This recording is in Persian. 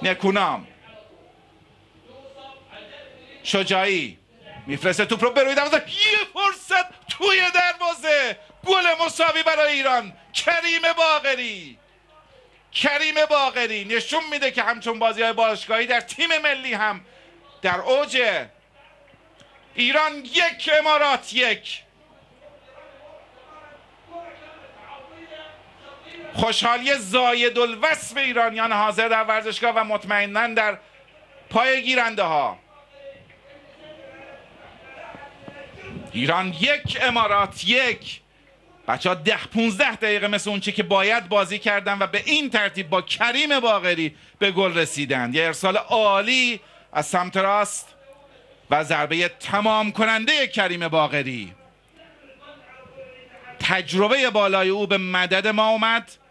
نکونام، شجاعی میفرسته توپ رو بروی دروازه، یه فرصت توی دروازه، گل مساوی برای ایران. کریم باقری نشون میده که همچون بازی‌های باشگاهی در تیم ملی هم در اوج. ایران 1 امارات 1. خوشحالی زاید الوصف ایرانیان حاضر در ورزشگاه و مطمئناً در پای گیرنده ها. ایران 1 امارات 1. بچه ها 10-15 دقیقه مثل اون چی که باید بازی کردن و به این ترتیب با کریم باقری به گل رسیدند. یه ارسال عالی از سمت راست و ضربه تمام کننده کریم باقری. تجربه بالای او به مدد ما اومد